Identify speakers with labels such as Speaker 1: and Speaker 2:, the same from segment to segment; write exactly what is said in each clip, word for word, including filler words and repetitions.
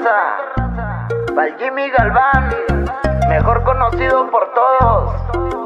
Speaker 1: raza. Pa'l Jimmy Galván, mejor conocido por todos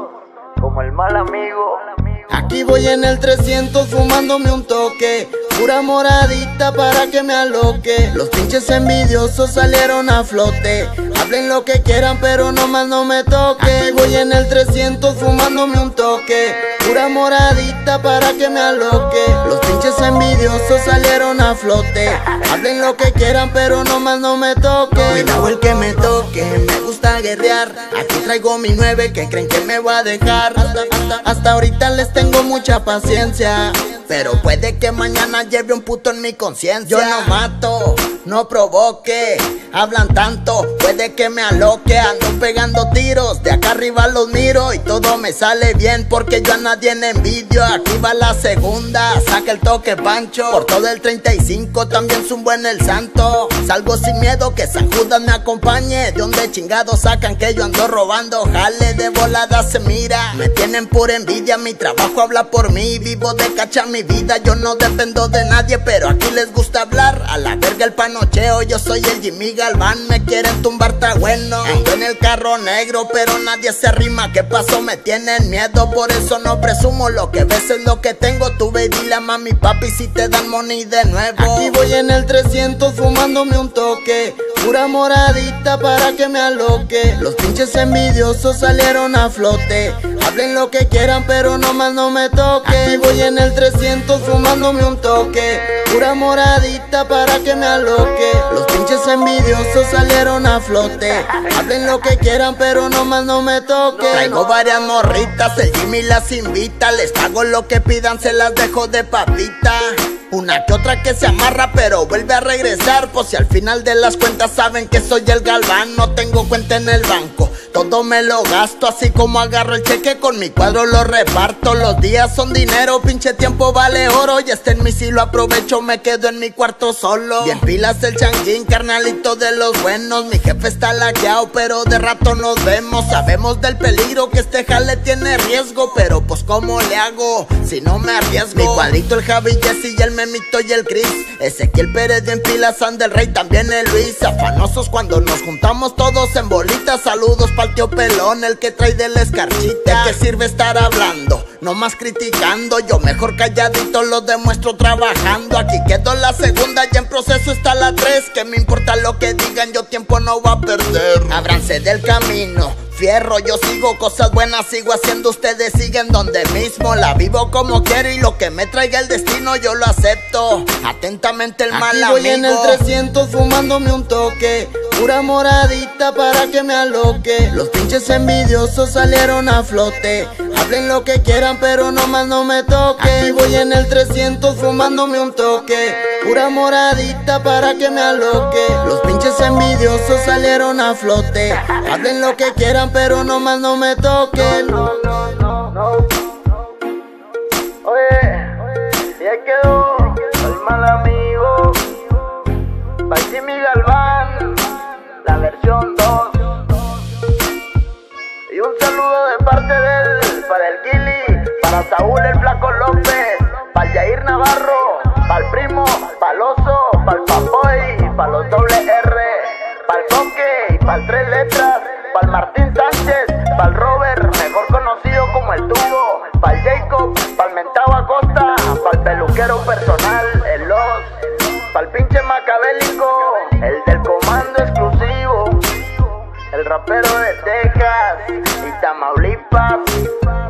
Speaker 1: como el mal amigo.
Speaker 2: Aquí voy en el trescientos fumándome un toque, pura moradita para que me aloque. Los pinches envidiosos salieron a flote, hablen lo que quieran pero nomás no me toque. Aquí voy en el trescientos fumándome un toque, pura moradita para que me aloque. Los pinches envidiosos salieron a flote, hablen lo que quieran pero nomás no me toque. Cuidado el que me toque, me gusta guerrear. Aquí traigo mi nueve que creen que me va a dejar. Hasta, hasta, hasta ahorita les tengo mucha paciencia, pero puede que mañana lleve un puto en mi conciencia. Yo no mato, no provoque, hablan tanto, puede que me aloque. Ando pegando tiros, de acá arriba los miro y todo me sale bien porque yo a nadie envidio. Aquí va la segunda, saca el toque Pancho. Por todo el treinta y cinco también zumbo en el santo. Salgo sin miedo, que San Judas me acompañe. De donde chingados sacan que yo ando robando, jale de volada se mira. Me tienen por envidia, mi trabajo habla por mí. Vivo de cacha mi vida, yo no dependo de nadie, pero aquí les gusta hablar. A la verga el panocheo, yo soy el Jimmy Galván. Me quieren tumbar, está bueno. Ando en el carro negro, pero nadie se arrima. ¿Qué pasó? Me tienen miedo, por eso no presumo. Lo que ves es lo que tengo, tú ve y dile a mami, papi si te dan money de nuevo. Aquí voy en el trescientos fumándome un toque, pura moradita para que me aloque. Los pinches envidiosos salieron a flote, hablen lo que quieran pero nomás no me toque. Aquí voy en el trescientos fumándome un toque, pura moradita para que me aloque. Los pinches envidiosos salieron a flote, hablen lo que quieran pero nomás no me toque. Traigo varias morritas, el Jimmy las invita, les pago lo que pidan, se las dejo de papita. Una que otra que se amarra pero vuelve a regresar, pues si al final de las cuentas saben que soy el Galván. No tengo cuenta en el banco, todo me lo gasto, así como agarro el cheque con mi cuadro lo reparto. Los días son dinero, pinche tiempo vale oro, y este en mí si lo aprovecho, me quedo en mi cuarto solo. Bien pilas el changuín, carnalito de los buenos, mi jefe está laqueado pero de rato nos vemos. Sabemos del peligro que este jale tiene riesgo, pero pues cómo le hago si no me arriesgo. Mi cuadrito el Javi, Jesse y el Memito y el Chris, Ezequiel Pérez bien pilas, Ander Rey también el Luis. Afanosos cuando nos juntamos todos en bolitas, saludos pa'l tío pelón, el que trae de la escarchita. ¿De qué sirve estar hablando? No más criticando, yo mejor calladito lo demuestro trabajando. Aquí quedó la segunda y en proceso está la tres, que me importa lo que digan, yo tiempo no va a perder. Ábranse del camino, fierro, yo sigo cosas buenas, sigo haciendo, ustedes siguen donde mismo. La vivo como quiero y lo que me traiga el destino yo lo acepto. Atentamente el mal amigo. Aquí voy en el trescientos fumándome un toque, pura moradita para que me aloque. Los pinches envidiosos salieron a flote, hablen lo que quieran pero nomás no me toque. Aquí voy en el trescientos fumándome un toque, pura moradita para que me aloque. Los pinches envidiosos salieron a flote, hablen lo que quieran pero nomás no me toquen.
Speaker 1: No, no, no, no. Oye, y ahí quedó el mal amigo, by Jimmy Galván, la versión dos. Y un saludo de parte de él, para el Gili, para Saúl el Flaco López, para el Yair Navarro, para el Primo, para el Oso, para el Papoy, para los doble R, para el Coque y para el Tres Letras, para el Martín Sánchez, para el Robert, mejor conocido como el Tubo, para el Jacob, para el Mentao Acosta, para el peluquero personal, el Los, para el pinche macabélico, el del comando exclusivo, el rapero de Texas y Tamaulipas.